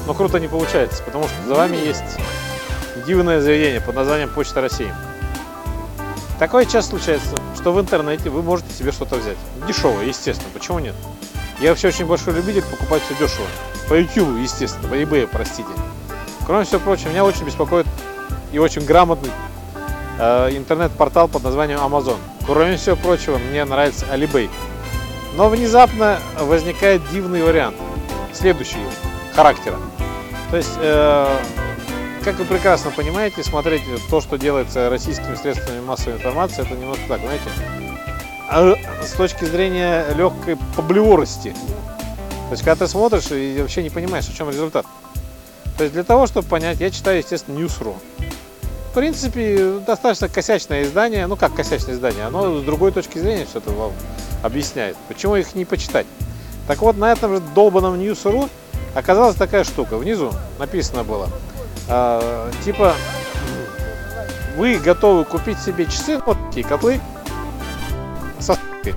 но круто не получается, потому что за вами есть дивное заведение под названием Почта России. Такое часто случается, что в интернете вы можете себе что-то взять. Дешевое, естественно, почему нет? Я вообще очень большой любитель покупать все дешево. По YouTube, естественно, по eBay, простите. Кроме всего прочего, меня очень беспокоит и очень грамотный интернет-портал под названием Amazon. Кроме всего прочего, мне нравится Alibay. Но внезапно возникает дивный вариант следующего характера. То есть, как вы прекрасно понимаете, смотреть то, что делается российскими средствами массовой информации, это немножко так, знаете, с точки зрения легкой поблеворости. То есть, когда ты смотришь и вообще не понимаешь, в чем результат. То есть, для того, чтобы понять, я читаю, естественно, News.ru. В принципе, достаточно косячное издание. Ну, как косячное издание? Оно с другой точки зрения все это вам объясняет. Почему их не почитать? Так вот, на этом же долбанном News.ru оказалась такая штука. Внизу написано было, типа, вы готовы купить себе часы, вот такие котлы, со ссылкой.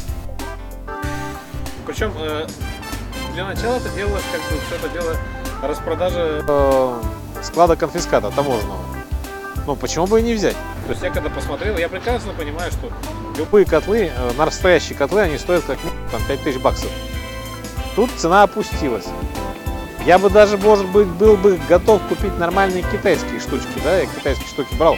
Причем, для начала это делалось, как бы, все это дело распродажа склада конфиската таможенного. Ну, почему бы и не взять? То есть я когда посмотрел, я прекрасно понимаю, что любые котлы, настоящие котлы, они стоят как минимум там, 5000 баксов. Тут цена опустилась. Я бы даже, может быть, был бы готов купить нормальные китайские штучки, да, я китайские штуки брал.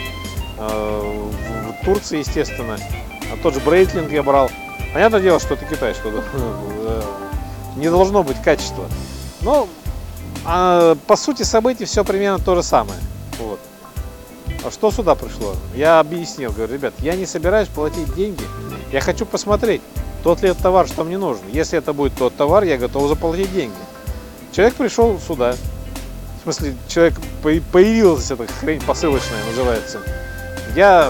В Турции, естественно. А тот же Брейтлинг я брал. Понятное дело, что это Китай, что не должно быть качества. Но, по сути событий, все примерно то же самое. Вот. А что сюда пришло? Я объяснил, говорю, ребят, я не собираюсь платить деньги, я хочу посмотреть, тот ли это товар, что мне нужен. Если это будет тот товар, я готов заплатить деньги. Человек пришел сюда, в смысле, человек появилась, эта хрень посылочная называется. Я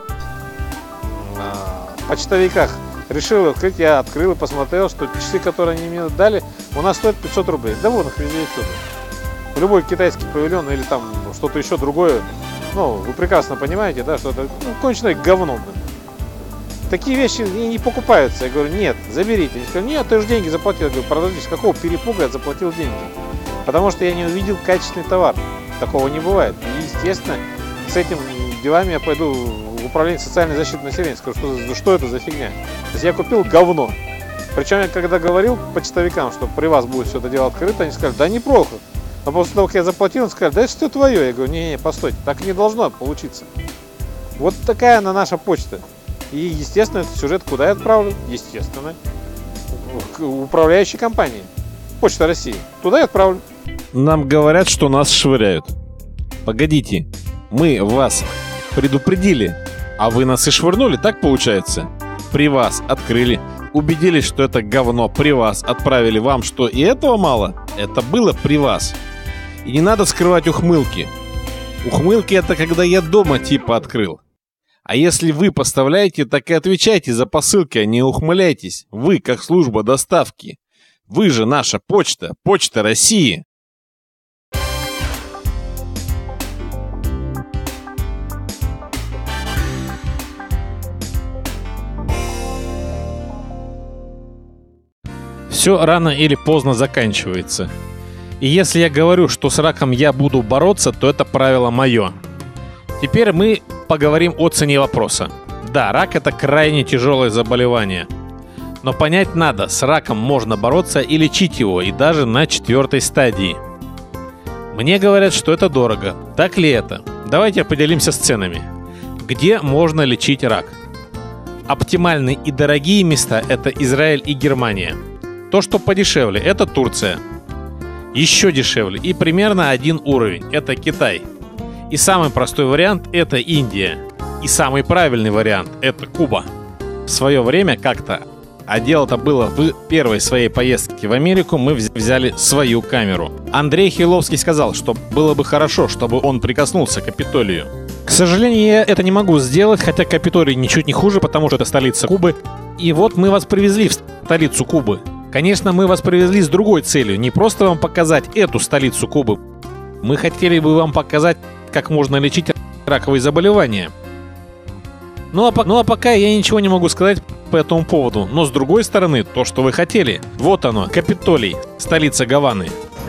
в почтовиках решил открыть, я открыл и посмотрел, что часы, которые они мне дали, у нас стоят 500 рублей. Да вон их везде и всюду. Любой китайский павильон или там что-то еще другое. Ну, вы прекрасно понимаете, да, что это конченое говно. Такие вещи не покупаются. Я говорю, нет, заберите. Они сказали, нет, ты же деньги заплатил. Я говорю, подождите, с какого перепуга я заплатил деньги? Потому что я не увидел качественный товар. Такого не бывает. И, естественно, с этим делами я пойду в управление социальной защиты населения. Скажу, что это за фигня. То есть я купил говно. Причем я когда говорил почтовикам, что при вас будет все это дело открыто, они сказали, да неплохо. Но после того, как я заплатил, он сказал, да это все твое. Я говорю, не, постойте, так не должно получиться. Вот такая она наша почта. И, естественно, этот сюжет куда я отправлю? Естественно, к управляющей компании. Почта России. Туда я отправлю. Нам говорят, что нас швыряют. Погодите, мы вас предупредили, а вы нас и швырнули, так получается? При вас открыли, убедились, что это говно, при вас отправили вам, что и этого мало? Это было при вас. И не надо скрывать ухмылки. Ухмылки — это когда я дома типа открыл. А если вы поставляете, так и отвечайте за посылки, а не ухмыляйтесь. Вы, как служба доставки. Вы же наша почта, Почта России. Все рано или поздно заканчивается. И если я говорю, что с раком я буду бороться, то это правило мое. Теперь мы поговорим о цене вопроса. Да, рак — это крайне тяжелое заболевание. Но понять надо, с раком можно бороться и лечить его, и даже на 4-й стадии. Мне говорят, что это дорого. Так ли это? Давайте поделимся с ценами. Где можно лечить рак? Оптимальные и дорогие места — это Израиль и Германия. То, что подешевле, это Турция. Еще дешевле и примерно один уровень – это Китай. И самый простой вариант – это Индия. И самый правильный вариант – это Куба. В свое время как-то, а дело-то было в первой своей поездке в Америку, мы взяли свою камеру. Андрей Хиловский сказал, что было бы хорошо, чтобы он прикоснулся к Капитолию. К сожалению, я это не могу сделать, хотя Капитолий ничуть не хуже, потому что это столица Кубы. И вот мы вас привезли в столицу Кубы. Конечно, мы вас привезли с другой целью, не просто вам показать эту столицу Кубы. Мы хотели бы вам показать, как можно лечить раковые заболевания. Ну а пока я ничего не могу сказать по этому поводу. Но с другой стороны, то, что вы хотели. Вот оно, Капитолий, столица Гаваны.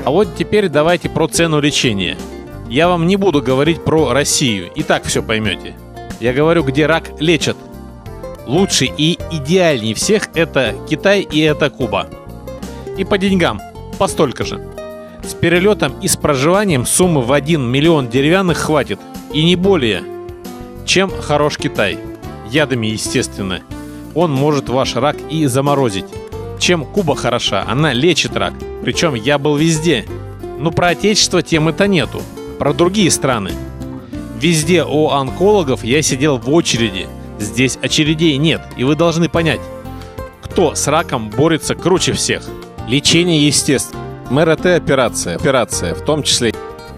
А вот теперь давайте про цену лечения. Я вам не буду говорить про Россию, и так все поймете. Я говорю, где рак лечат. Лучший и идеальней всех это Китай и это Куба. И по деньгам постолько же. С перелетом и с проживанием суммы в 1 миллион деревянных хватит. И не более. Чем хорош Китай. Ядами, естественно. Он может ваш рак и заморозить. Чем Куба хороша, она лечит рак. Причем я был везде. Но про отечество темы-то нету. Про другие страны. Везде у онкологов я сидел в очереди. Здесь очередей нет. И вы должны понять, кто с раком борется круче всех. Лечение, естественно. МРТ операция, в том числе.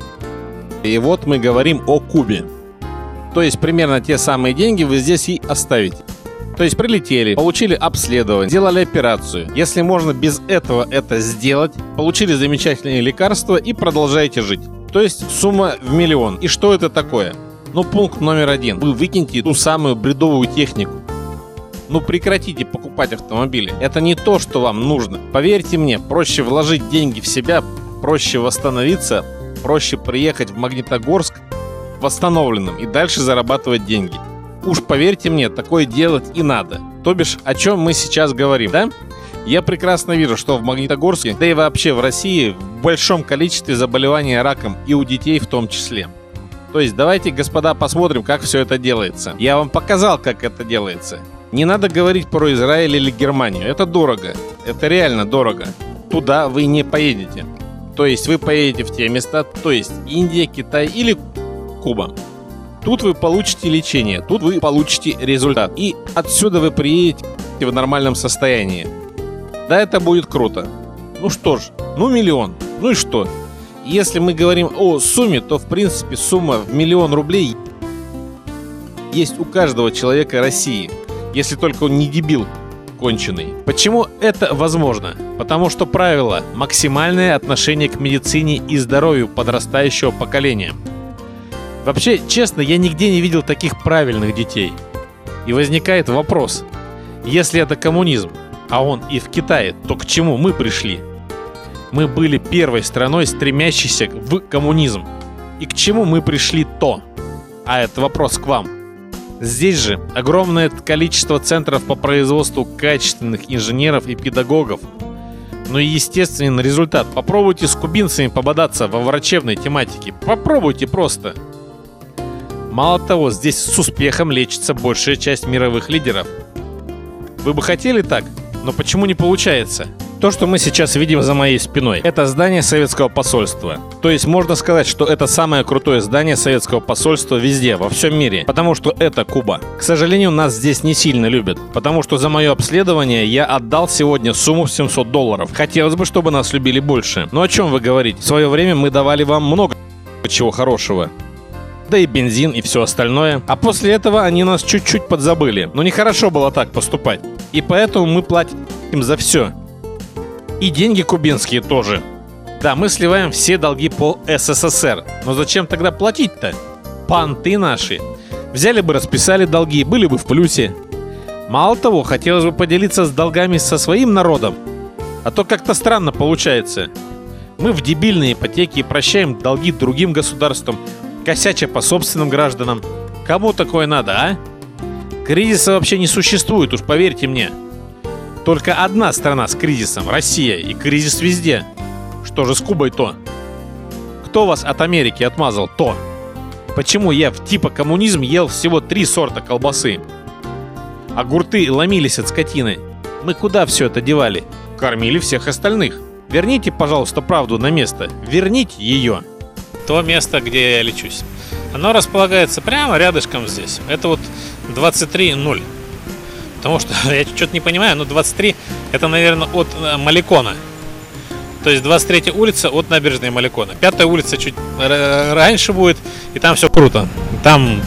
И вот мы говорим о Кубе. То есть примерно те самые деньги вы здесь и оставите. То есть прилетели, получили обследование, сделали операцию. Если можно без этого это сделать, получили замечательные лекарства и продолжаете жить. То есть сумма в миллион. И что это такое? Ну, пункт номер 1. Вы выкиньте ту самую бредовую технику. Ну, прекратите покупать автомобили. Это не то, что вам нужно. Поверьте мне, проще вложить деньги в себя, проще восстановиться, проще приехать в Магнитогорск восстановленным и дальше зарабатывать деньги. Уж поверьте мне, такое делать и надо. То бишь, о чем мы сейчас говорим, да? Я прекрасно вижу, что в Магнитогорске, да и вообще в России, в большом количестве заболеваний раком и у детей в том числе. То есть давайте, господа, посмотрим, как все это делается. Я вам показал, как это делается. Не надо говорить про Израиль или Германию. Это дорого. Это реально дорого. Туда вы не поедете. То есть вы поедете в те места, то есть Индия, Китай или Куба. Тут вы получите лечение, тут вы получите результат. И отсюда вы приедете в нормальном состоянии. Да, это будет круто. Ну что ж, ну миллион. Ну и что? Если мы говорим о сумме, то в принципе сумма в 1 миллион рублей есть у каждого человека России. Если только он не дебил конченый. Почему это возможно? Потому что правило – максимальное отношение к медицине и здоровью подрастающего поколения. Вообще, честно, я нигде не видел таких правильных детей. И возникает вопрос, если это коммунизм, а он и в Китае, то к чему мы пришли? Мы были первой страной, стремящейся в коммунизм. И к чему мы пришли то? А это вопрос к вам. Здесь же огромное количество центров по производству качественных инженеров и педагогов. Ну и естественный результат. Попробуйте с кубинцами пободаться во врачебной тематике. Попробуйте просто. Мало того, здесь с успехом лечится большая часть мировых лидеров. Вы бы хотели так? Но почему не получается? То, что мы сейчас видим за моей спиной, это здание советского посольства. То есть можно сказать, что это самое крутое здание советского посольства везде, во всем мире. Потому что это Куба. К сожалению, нас здесь не сильно любят. Потому что за мое обследование я отдал сегодня сумму в $700. Хотелось бы, чтобы нас любили больше. Но о чем вы говорите? В свое время мы давали вам много чего хорошего. Да и бензин, и все остальное. А после этого они нас чуть-чуть подзабыли. Но нехорошо было так поступать. И поэтому мы платим за все. И деньги кубинские тоже. Да, мы сливаем все долги по СССР. Но зачем тогда платить-то? Понты наши. Взяли бы, расписали долги, были бы в плюсе. Мало того, хотелось бы поделиться с долгами со своим народом. А то как-то странно получается. Мы в дебильные ипотеки прощаем долги другим государствам, косяча по собственным гражданам. Кому такое надо, а? Кризиса вообще не существует, уж поверьте мне. Только одна страна с кризисом – Россия, и кризис везде. Что же с Кубой-то? Кто вас от Америки отмазал? То. Почему я в типа коммунизм ел всего 3 сорта колбасы? Огурцы ломились от скотины. Мы куда все это девали? Кормили всех остальных. Верните, пожалуйста, правду на место. Верните ее. То место, где я лечусь. Оно располагается прямо рядышком здесь. Это вот 23:0. Потому что я что-то не понимаю, но 23 это, наверное, от Маликона. То есть 23-я улица от набережной Маликона. 5-я улица чуть раньше будет, и там все круто. Там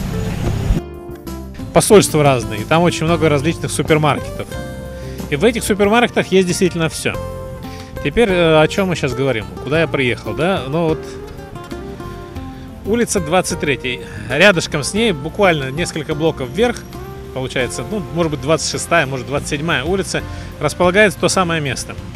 посольства разные, и там очень много различных супермаркетов. И в этих супермаркетах есть действительно все. Теперь о чем мы сейчас говорим? Куда я приехал, да? Ну вот улица 23. Рядышком с ней, буквально несколько блоков вверх, получается, ну, может быть, 26-я, может, 27-я улица, располагается то самое место.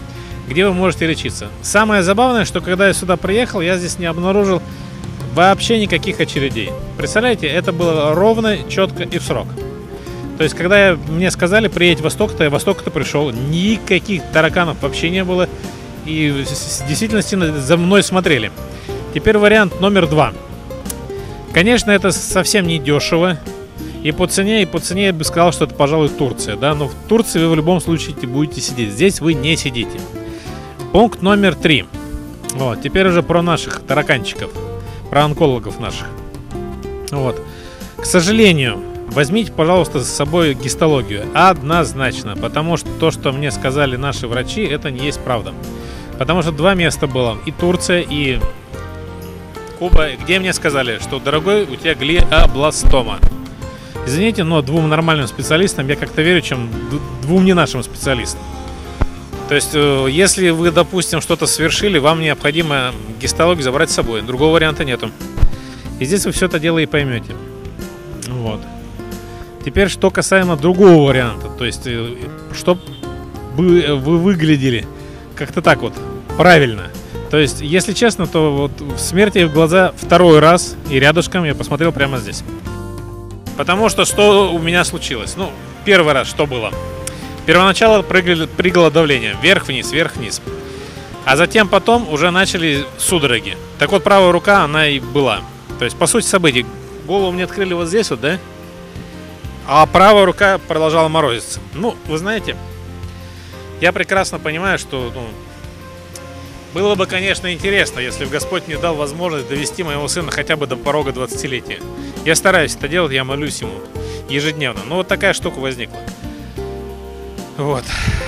где вы можете лечиться. Самое забавное, что когда я сюда приехал, я здесь не обнаружил вообще никаких очередей. Представляете, это было ровно, четко и в срок. То есть, когда мне сказали, приедь в Восток-то, я в Восток-то пришел, никаких тараканов вообще не было. И в действительности за мной смотрели. Теперь вариант номер 2. Конечно, это совсем не дешево. И по цене я бы сказал, что это, пожалуй, Турция. Да? Но в Турции вы в любом случае будете сидеть. Здесь вы не сидите. Пункт номер 3. Вот, теперь уже про наших тараканчиков. Про онкологов наших. Вот. К сожалению, возьмите, пожалуйста, с собой гистологию. Однозначно. Потому что то, что мне сказали наши врачи, это не есть правда. Потому что 2 места было. И Турция, и Куба, где мне сказали, что, дорогой, у тебя глиобластома. Извините, но 2 нормальным специалистам я как-то верю, чем 2 не нашим специалистам. То есть, если вы, допустим, что-то совершили, вам необходимо гистологию забрать с собой. Другого варианта нету. И здесь вы все это дело и поймете. Вот. Теперь, что касаемо другого варианта. То есть, чтобы вы выглядели как-то так вот правильно. То есть, если честно, то вот в смерти в глаза 2-й раз и рядышком я посмотрел прямо здесь. Потому что у меня случилось? Ну, 1-й раз что было? Первоначально прыгало давление. Вверх-вниз, вверх-вниз. А затем потом уже начали судороги. Так вот, правая рука, она и была. То есть, по сути событий, голову мне открыли вот здесь вот, да? А правая рука продолжала морозиться. Ну, вы знаете, я прекрасно понимаю, что было бы, конечно, интересно, если бы Господь мне дал возможность довести моего сына хотя бы до порога 20-летия. Я стараюсь это делать, я молюсь ему ежедневно. Но вот такая штука возникла. Вот.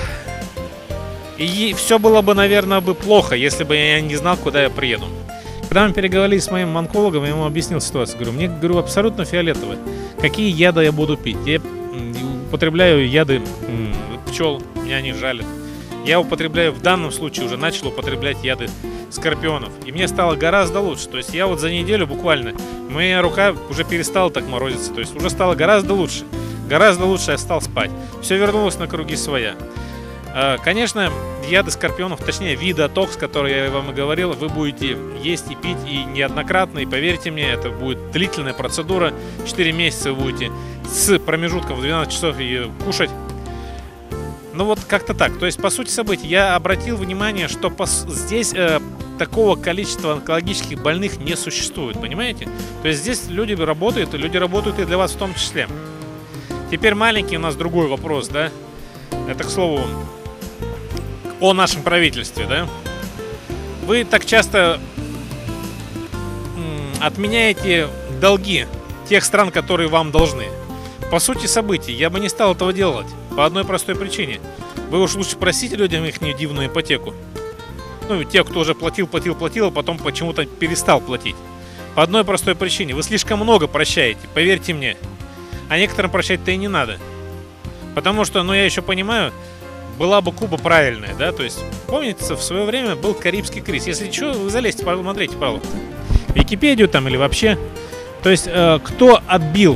И все было бы, наверное, плохо, если бы я не знал, куда я приеду. Когда мы переговорили с моим онкологом, я ему объяснил ситуацию. Говорю, мне, абсолютно фиолетово, какие яды я буду пить. Я употребляю яды пчел, меня они жалят. Я употребляю, в данном случае уже начал употреблять яды скорпионов. И мне стало гораздо лучше. То есть я вот за неделю буквально, моя рука уже перестала так морозиться. То есть уже стало гораздо лучше. Гораздо лучше я стал спать. Все вернулось на круги своя. Конечно, яды скорпионов, точнее видотокс, который я вам и говорил, вы будете есть и пить и неоднократно. И поверьте мне, это будет длительная процедура. 4 месяца вы будете с промежутком в 12 часов ее кушать. Ну вот как-то так. То есть, по сути событий, я обратил внимание, что здесь такого количества онкологических больных не существует, понимаете? То есть здесь люди работают и для вас в том числе. Теперь маленький у нас другой вопрос, да? Это, к слову, о нашем правительстве, да? Вы так часто отменяете долги тех стран, которые вам должны. По сути событий, я бы не стал этого делать. По одной простой причине. Вы уж лучше просите людям их дивную ипотеку. Ну, те, кто уже платил, а потом почему-то перестал платить. По одной простой причине. Вы слишком много прощаете, поверьте мне. А некоторым прощать-то и не надо. Потому что, я еще понимаю, была бы Куба правильная, да? То есть, помните, в свое время был Карибский кризис. Если что, вы залезьте, посмотрите, пожалуйста. Википедию там или вообще. То есть, кто отбил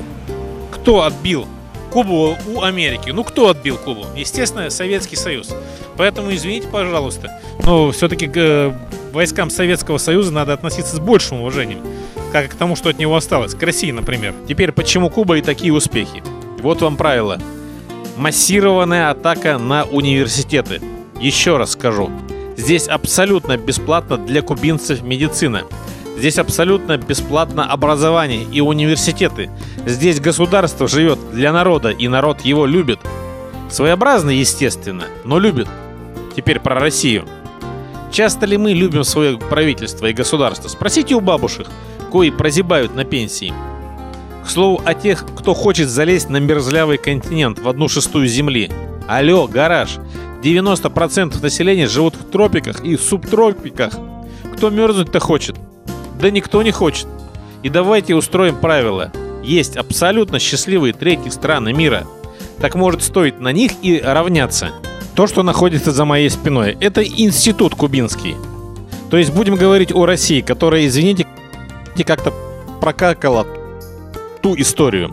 Кубу у Америки? Ну, кто отбил Кубу? Естественно, Советский Союз. Поэтому, извините, пожалуйста, но все-таки к войскам Советского Союза надо относиться с большим уважением, как к тому, что от него осталось, к России, например. Теперь, почему Куба и такие успехи? Вот вам правило. Массированная атака на университеты. Еще раз скажу. Здесь абсолютно бесплатно для кубинцев медицина. Здесь абсолютно бесплатно образование и университеты. Здесь государство живет для народа, и народ его любит. Своеобразно, естественно, но любит. Теперь про Россию. Часто ли мы любим свое правительство и государство? Спросите у бабушек, кои прозябают на пенсии. К слову о тех, кто хочет залезть на мерзлявый континент в 1/6 земли. Алло, гараж. 90% населения живут в тропиках и субтропиках. Кто мерзнуть-то хочет? Да никто не хочет. И давайте устроим правила. Есть абсолютно счастливые третьи страны мира. Так может стоит на них и равняться. То, что находится за моей спиной, это институт кубинский. То есть будем говорить о России, которая, извините, как-то прокакала ту историю.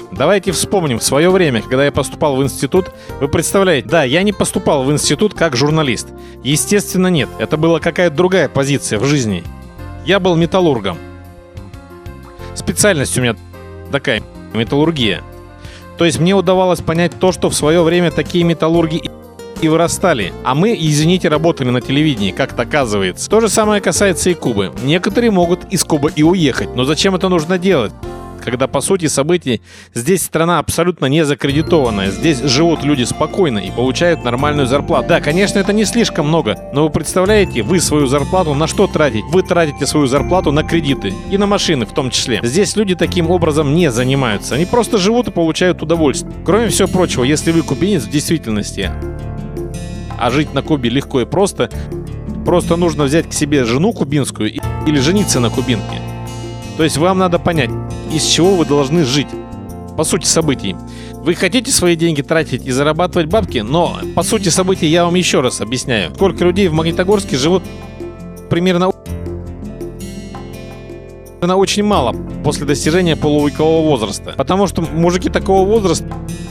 Давайте вспомним, в свое время, когда я поступал в институт, вы представляете, да, я не поступал в институт как журналист. Естественно, нет, это была какая-то другая позиция в жизни. Я был металлургом. Специальность у меня такая, металлургия. То есть мне удавалось понять то, что в свое время такие металлурги и вырастали. А мы, извините, работали на телевидении, как-то оказывается. То же самое касается и Кубы. Некоторые могут из Кубы и уехать, но зачем это нужно делать? Когда, по сути событий, здесь страна абсолютно не закредитованная. Здесь живут люди спокойно и получают нормальную зарплату. Да, конечно, это не слишком много, но вы представляете, вы свою зарплату на что тратите? Вы тратите свою зарплату на кредиты и на машины в том числе. Здесь люди таким образом не занимаются. Они просто живут и получают удовольствие. Кроме всего прочего, если вы кубинец в действительности, а жить на Кубе легко и просто нужно взять к себе жену кубинскую или жениться на кубинке. То есть вам надо понять, из чего вы должны жить. По сути событий. Вы хотите свои деньги тратить и зарабатывать бабки, но по сути событий я вам еще раз объясняю. Сколько людей в Магнитогорске живут примерно очень мало после достижения полувекового возраста. Потому что мужики такого возраста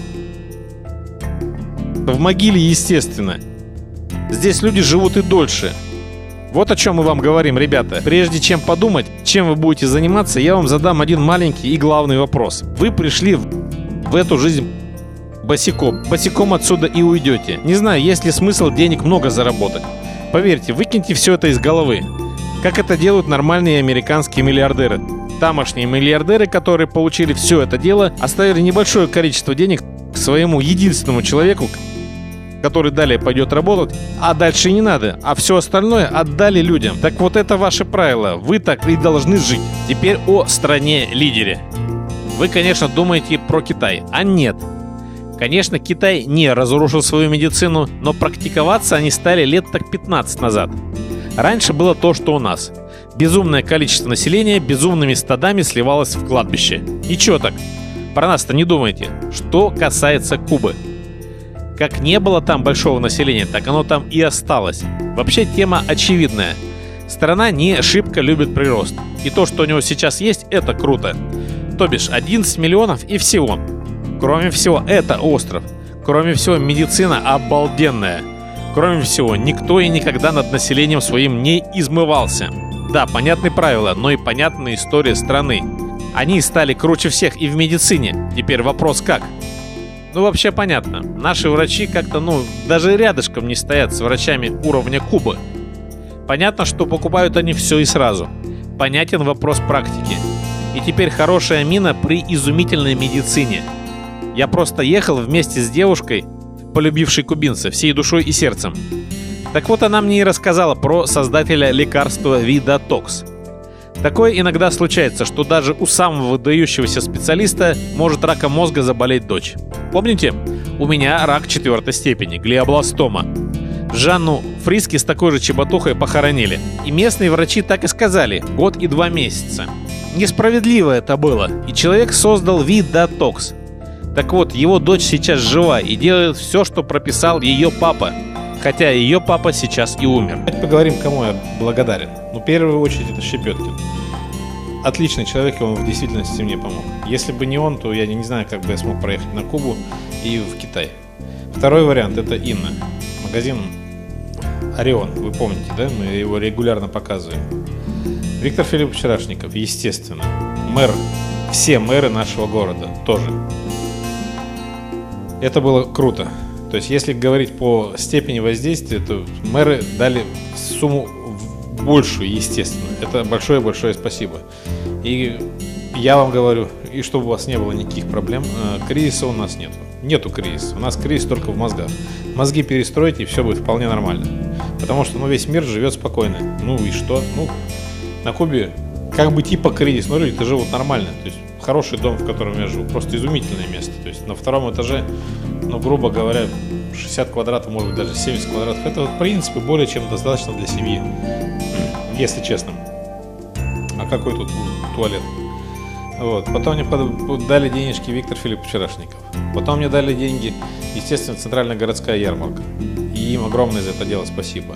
в могиле, естественно. Здесь люди живут и дольше. Вот о чем мы вам говорим, ребята. Прежде чем подумать, чем вы будете заниматься, я вам задам один маленький и главный вопрос. Вы пришли в эту жизнь босиком. Босиком отсюда и уйдете. Не знаю, есть ли смысл денег много заработать. Поверьте, выкиньте все это из головы. Как это делают нормальные американские миллиардеры. Тамошние миллиардеры, которые получили все это дело, оставили небольшое количество денег своему единственному человеку, который далее пойдет работать, а дальше не надо, а все остальное отдали людям. Так вот это ваше правило, вы так и должны жить. Теперь о стране-лидере. Вы, конечно, думаете про Китай, а нет. Конечно, Китай не разрушил свою медицину, но практиковаться они стали лет так 15 назад. Раньше было то, что у нас. Безумное количество населения безумными стадами сливалось в кладбище. Ничего так. Про нас-то не думайте. Что касается Кубы. Как не было там большого населения, так оно там и осталось. Вообще тема очевидная. Страна не шибко любит прирост. И то, что у него сейчас есть, это круто. То бишь 11 миллионов и всего. Кроме всего, это остров. Кроме всего, медицина обалденная. Кроме всего, никто и никогда над населением своим не измывался. Да, понятны правила, но и понятна история страны. Они стали круче всех и в медицине. Теперь вопрос как? Ну, вообще понятно. Наши врачи как-то, даже рядышком не стоят с врачами уровня Кубы. Понятно, что покупают они все и сразу. Понятен вопрос практики. И теперь хорошая мина при изумительной медицине. Я просто ехал вместе с девушкой, полюбившей кубинца всей душой и сердцем. Так вот, она мне и рассказала про создателя лекарства Видатокс. Такое иногда случается, что даже у самого выдающегося специалиста может раком мозга заболеть дочь. Помните? У меня рак 4 степени, глиобластома. Жанну Фриски с такой же чеботухой похоронили. И местные врачи так и сказали: 1 год и 2 месяца. Несправедливо это было. И человек создал Видатокс. Так вот, его дочь сейчас жива и делает все, что прописал ее папа. Хотя ее папа сейчас и умер. Давайте поговорим, кому я благодарен. В первую очередь это Щепеткин. Отличный человек, и он в действительности мне помог. Если бы не он, то я не знаю, как бы я смог проехать на Кубу и в Китай. Второй вариант — это Инна. Магазин Орион, вы помните, да? Мы его регулярно показываем. Виктор Филиппович Рашников, естественно. Мэр. Все мэры нашего города тоже. Это было круто. То есть, если говорить по степени воздействия, то мэры дали сумму большую, естественно. Это большое-большое спасибо. И я вам говорю, и чтобы у вас не было никаких проблем, кризиса у нас нет. Нету кризиса. У нас кризис только в мозгах. Мозги перестроить, и все будет вполне нормально. Потому что весь мир живет спокойно. Ну и что? На Кубе как бы типа кризис, но люди-то живут нормально. То есть хороший дом, в котором я живу, просто изумительное место. То есть на 2-м этаже, грубо говоря, 60 квадратов, может быть даже 70 квадратов. Это в принципе более чем достаточно для семьи, если честно. А какой тут туалет? Вот. Потом мне дали денежки Виктор Филиппович Рашников. Потом мне дали деньги, естественно, Центральная городская ярмарка. И им огромное за это дело спасибо.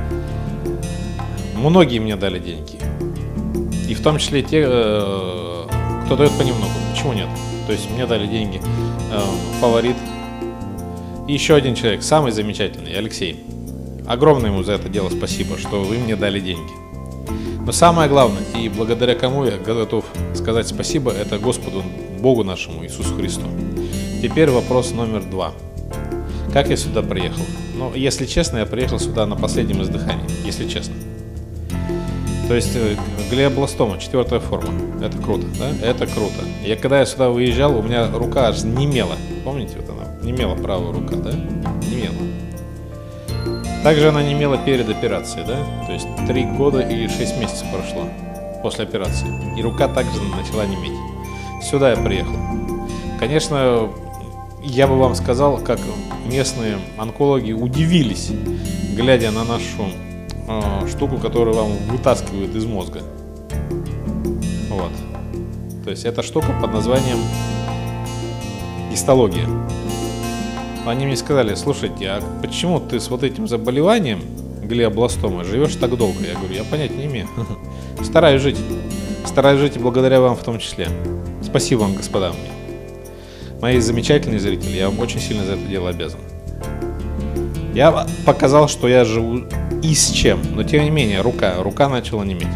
Многие мне дали деньги. И в том числе те, кто дает понемногу. Почему нет? То есть мне дали деньги фаворит. И еще один человек, самый замечательный, Алексей. Огромное ему за это дело спасибо, что вы мне дали деньги. Но самое главное, и благодаря кому я готов сказать спасибо, это Господу Богу нашему, Иисусу Христу. Теперь вопрос номер 2. Как я сюда приехал? Ну, если честно, я приехал сюда на последнем издыхании, если честно. То есть глиобластома, 4-я форма. Это круто, да? Это круто. Когда я сюда выезжал, у меня рука аж немела. Помните, вот она немела, правая рука, да? Немела. Также она немела перед операцией, да? То есть 3 года и 6 месяцев прошло после операции. И рука также начала неметь. Сюда я приехал. Конечно, я бы вам сказал, как местные онкологи удивились, глядя на нашу штуку, которую вам вытаскивают из мозга. Вот. То есть это штука под названием гистология. Они мне сказали: слушайте, а почему ты с вот этим заболеванием глиобластомой живешь так долго? Я говорю: я понятия не имею. Стараюсь жить. Стараюсь жить и благодаря вам в том числе. Спасибо вам, господа. Мои замечательные зрители, я вам очень сильно за это дело обязан. Я показал, что я живу и с чем, но тем не менее рука начала неметь.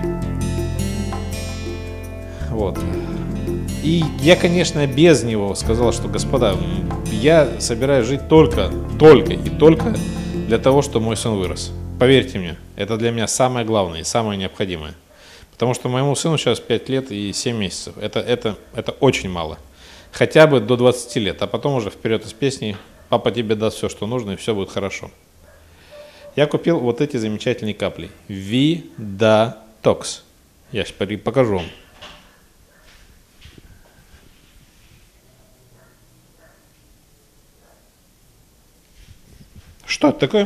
Вот. И я, конечно, без него сказал, что, господа, я собираюсь жить только для того, чтобы мой сын вырос. Поверьте мне, это для меня самое главное и самое необходимое. Потому что моему сыну сейчас 5 лет и 7 месяцев. Это очень мало. Хотя бы до 20 лет, а потом уже вперед из песни: папа тебе даст все, что нужно, и все будет хорошо. Я купил вот эти замечательные капли. Видатокс. Я сейчас покажу вам. Что это такое?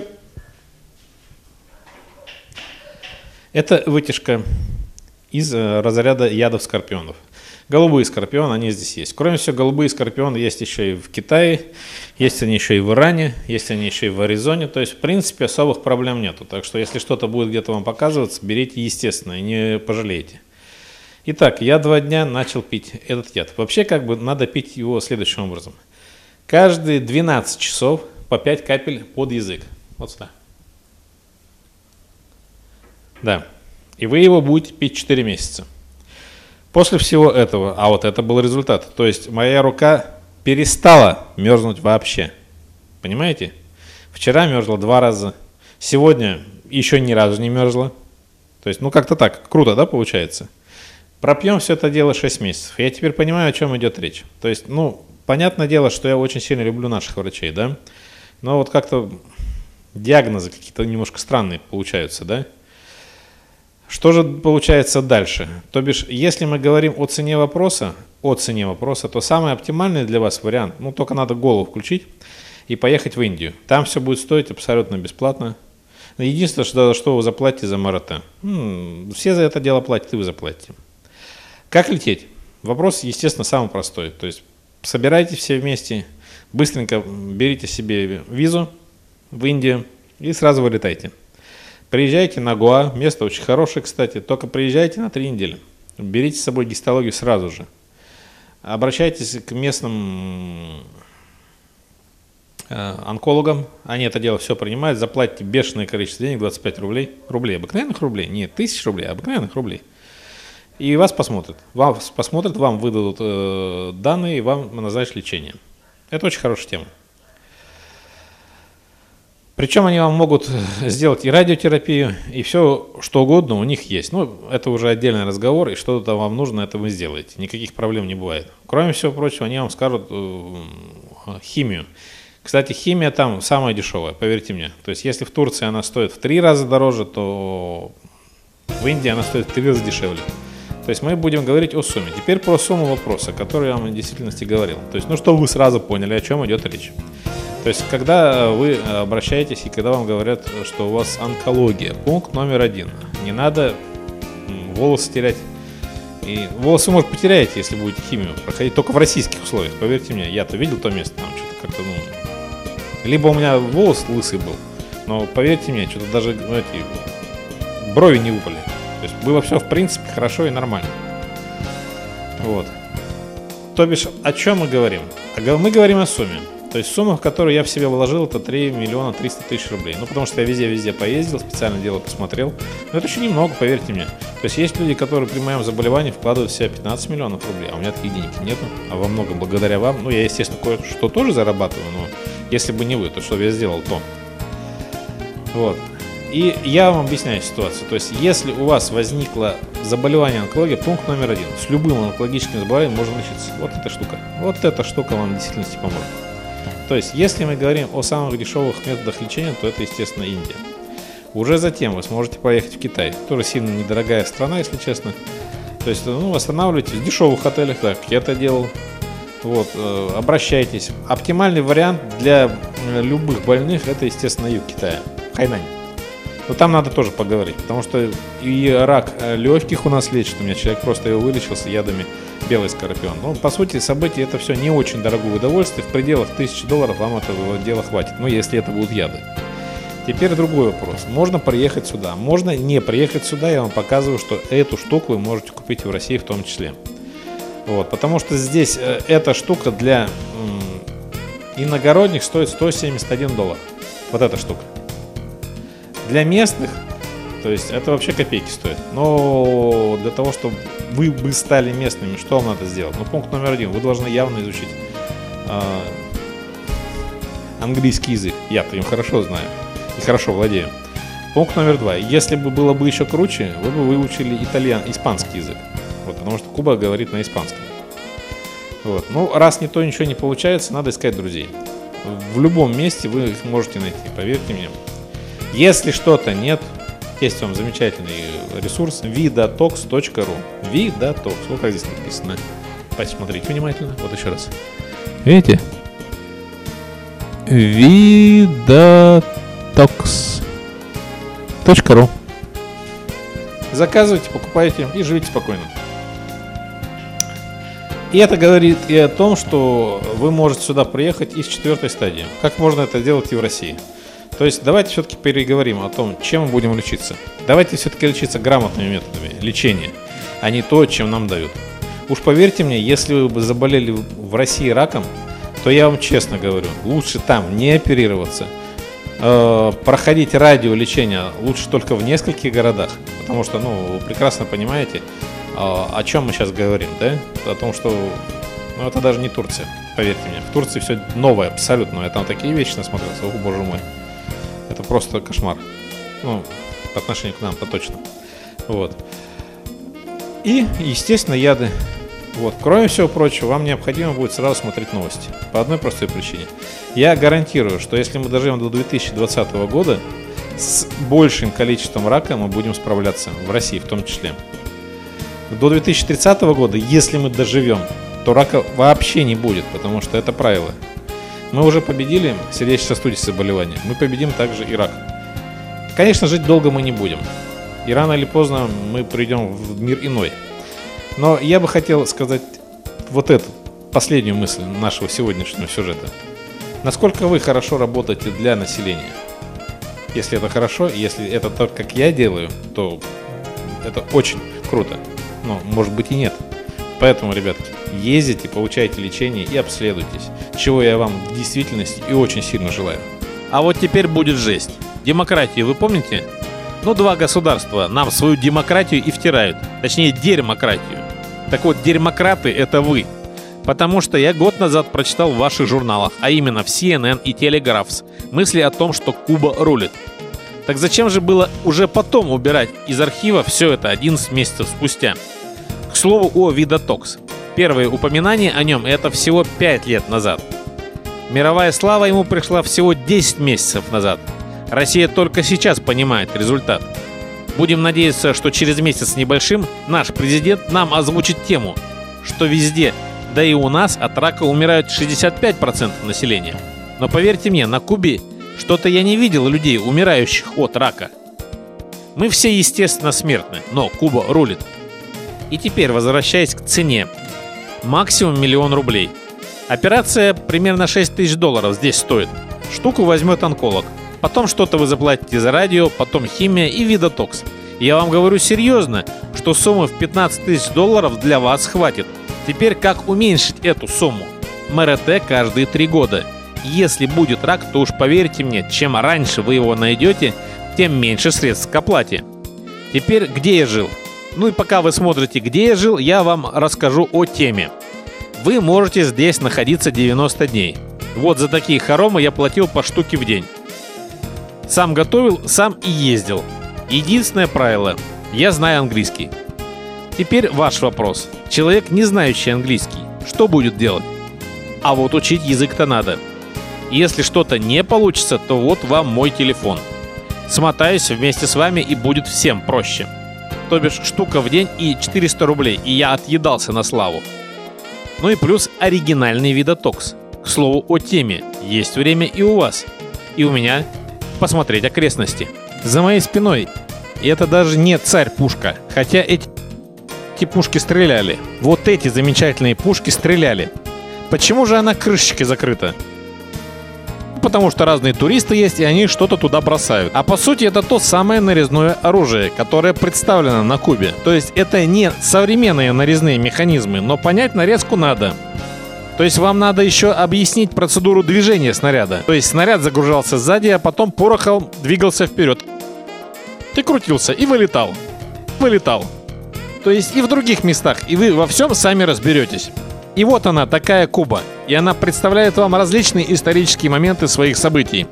Это вытяжка из разряда ядов скорпионов. Голубые скорпионы, они здесь есть. Кроме всего, голубые скорпионы есть еще и в Китае, есть они еще и в Иране, есть они еще и в Аризоне. То есть, в принципе, особых проблем нету. Так что, если что-то будет где-то вам показываться, берите, естественно, и не пожалеете. Итак, я 2 дня начал пить этот яд. Вообще, как бы, надо пить его следующим образом. Каждые 12 часов по 5 капель под язык. Вот сюда. Да. И вы его будете пить 4 месяца. После всего этого, а вот это был результат, то есть моя рука перестала мерзнуть вообще. Понимаете? Вчера мерзла 2 раза, сегодня еще ни разу не мерзла. То есть, ну как-то так, круто, да, получается? Пропьем все это дело 6 месяцев. Я теперь понимаю, о чем идет речь. То есть, ну, понятное дело, что я очень сильно люблю наших врачей, да? Но вот как-то диагнозы какие-то немножко странные получаются, да? Что же получается дальше? То бишь, если мы говорим о цене вопроса, то самый оптимальный для вас вариант, ну только надо голову включить и поехать в Индию. Там все будет стоить абсолютно бесплатно. Единственное, что вы заплатите за МРТ. Все за это дело платят, и вы заплатите. Как лететь? Вопрос, естественно, самый простой. То есть, собирайтесь все вместе, быстренько берите себе визу в Индию и сразу вылетайте. Приезжайте на Гоа, место очень хорошее, кстати, только приезжайте на 3 недели. Берите с собой гистологию сразу же. Обращайтесь к местным онкологам, они это дело все принимают, заплатите бешеное количество денег, 25 рублей. Рублей, обыкновенных рублей? Нет, 1000 рублей, обыкновенных рублей. И вас посмотрят. Вас посмотрят, вам выдадут данные, и вам назначат лечение. Это очень хорошая тема. Причем они вам могут сделать и радиотерапию, и все, что угодно у них есть. Ну, это уже отдельный разговор, и что-то вам нужно, это вы сделаете. Никаких проблем не бывает. Кроме всего прочего, они вам скажут химию. Кстати, химия там самая дешевая, поверьте мне. То есть, если в Турции она стоит в 3 раза дороже, то в Индии она стоит в 3 раза дешевле. То есть, мы будем говорить о сумме. Теперь про сумму вопроса, который я вам в действительности говорил. То есть, ну, чтобы вы сразу поняли, о чем идет речь. То есть, когда вы обращаетесь и когда вам говорят, что у вас онкология, пункт номер 1. Не надо волосы терять. И волосы, может, потеряете, если будете химию проходить, только в российских условиях. Поверьте мне, я-то видел то место, там что-то как-то, ну... Либо у меня волос лысый был, но поверьте мне, что-то даже эти брови не выпали. То есть, было все, в принципе, хорошо и нормально. Вот. То бишь, о чем мы говорим? Мы говорим о сумме. То есть сумма, в которую я в себя вложил, это 3 миллиона 300 тысяч рублей. Ну, потому что я везде поездил, специально дело посмотрел. Но это еще немного, поверьте мне. То есть есть люди, которые при моем заболевании вкладывают в себя 15 миллионов рублей, а у меня таких денег нету. А во многом благодаря вам. Ну, я, естественно, кое-что тоже зарабатываю, но если бы не вы, то что бы я сделал, то. Вот. И я вам объясняю ситуацию. То есть, если у вас возникло заболевание онкологии, пункт номер 1. С любым онкологическим заболеванием можно лечиться. Вот эта штука. Вот эта штука вам в действительности поможет. То есть, если мы говорим о самых дешевых методах лечения, то это, естественно, Индия. Уже затем вы сможете поехать в Китай. Тоже сильно недорогая страна, если честно. То есть, останавливайтесь в дешевых отелях, так я это делал. Вот, обращайтесь. Оптимальный вариант для любых больных — это, естественно, юг Китая, Хайнань. Но там надо тоже поговорить, потому что и рак легких у нас лечит. У меня человек просто его вылечился ядами белый скорпион. Ну, по сути, события — это все не очень дорогое удовольствие. В пределах $1000 вам этого дела хватит. Ну, если это будут яды. Теперь другой вопрос. Можно приехать сюда, можно не приехать сюда. Я вам показываю, что эту штуку вы можете купить в России в том числе. Вот, потому что здесь эта штука для иногородних стоит $171. Вот эта штука. Для местных, то есть это вообще копейки стоит. Но для того, чтобы вы бы стали местными, что вам надо сделать? Ну, пункт номер 1. Вы должны явно изучить английский язык. Я-то им хорошо знаю и хорошо владею. Пункт номер 2. Если бы было бы еще круче, вы бы выучили испанский язык. Вот, потому что Куба говорит на испанском. Вот. Ну, раз не то ничего не получается, надо искать друзей. В любом месте вы их можете найти, поверьте мне. Если что-то нет, есть вам замечательный ресурс vidatox.ru. Vidatox. Вот как здесь написано. Давайте смотрите внимательно. Вот еще раз. Видите? Vidatox.ru. Заказывайте, покупайте и живите спокойно. И это говорит и о том, что вы можете сюда приехать из 4-й стадии. Как можно это делать и в России? То есть давайте все-таки переговорим о том, чем мы будем лечиться. Давайте все-таки лечиться грамотными методами лечения, а не то, чем нам дают. Уж поверьте мне, если вы бы заболели в России раком, то я вам честно говорю, лучше там не оперироваться. Проходить радиолечение лучше только в нескольких городах, потому что, вы прекрасно понимаете, о чем мы сейчас говорим, да? О том, что это даже не Турция, поверьте мне. В Турции все новое, абсолютно. Я там такие вещи насмотрелся, о боже мой. Это просто кошмар. По отношению к нам-то точно. Вот. И, естественно, яды. Вот. Кроме всего прочего, вам необходимо будет сразу смотреть новости. По одной простой причине. Я гарантирую, что если мы доживем до 2020 года, с большим количеством рака мы будем справляться. В России в том числе. До 2030 года, если мы доживем, то рака вообще не будет, потому что это правило. Мы уже победили сердечно-сосудистые заболевания, мы победим также и рак. Конечно, жить долго мы не будем. И рано или поздно мы придем в мир иной. Но я бы хотел сказать вот эту последнюю мысль нашего сегодняшнего сюжета. Насколько вы хорошо работаете для населения? Если это хорошо, если это так, как я делаю, то это очень круто. Но может быть и нет. Поэтому, ребятки, ездите, получайте лечение и обследуйтесь, чего я вам в действительности и очень сильно желаю. А вот теперь будет жесть. Демократию вы помните? Два государства нам свою демократию и втирают. Точнее, дерьмократию. Так вот, дерьмократы — это вы. Потому что я год назад прочитал в ваших журналах, а именно в CNN и Telegraphs, мысли о том, что Куба рулит. Так зачем же было уже потом убирать из архива все это 11 месяцев спустя? К слову о Vidatox. Первое упоминание о нем — это всего 5 лет назад. Мировая слава ему пришла всего 10 месяцев назад. Россия только сейчас понимает результат. Будем надеяться, что через месяц с небольшим наш президент нам озвучит тему, что везде, да и у нас, от рака умирают 65% населения. Но поверьте мне, на Кубе что-то я не видел людей, умирающих от рака. Мы все, естественно, смертны, но Куба рулит. И теперь, возвращаясь к цене. Максимум 1 000 000 рублей. Операция примерно $6000 здесь стоит. Штуку возьмет онколог. Потом что-то вы заплатите за радио, потом химия и Vidatox. Я вам говорю серьезно, что суммы в $15 000 для вас хватит. Теперь как уменьшить эту сумму? МРТ каждые 3 года. Если будет рак, то уж поверьте мне, чем раньше вы его найдете, тем меньше средств к оплате. Теперь где я жил? Ну и пока вы смотрите, где я жил, я вам расскажу о теме. Вы можете здесь находиться 90 дней. Вот за такие хоромы я платил по штуке в день. Сам готовил, сам и ездил. Единственное правило – я знаю английский. Теперь ваш вопрос. Человек, не знающий английский, что будет делать? А вот учить язык-то надо. Если что-то не получится, то вот вам мой телефон. Смотаюсь вместе с вами, и будет всем проще. То бишь штука в день и 400 рублей, и я отъедался на славу. Ну и плюс оригинальный видотокс. К слову о теме, есть время и у вас, и у меня посмотреть окрестности. За моей спиной, и это даже не царь-пушка, хотя эти пушки стреляли. Вот эти замечательные пушки стреляли. Почему же она крышечкой закрыта? Потому что разные туристы есть, и они что-то туда бросают. А по сути это то самое нарезное оружие, которое представлено на Кубе. То есть это не современные нарезные механизмы, но понять нарезку надо. То есть вам надо еще объяснить процедуру движения снаряда. То есть снаряд загружался сзади, а потом порохом двигался вперед. Ты крутился и вылетал. Вылетал. То есть и в других местах, и вы во всем сами разберетесь. И вот она, такая Куба. И она представляет вам различные исторические моменты своих событий.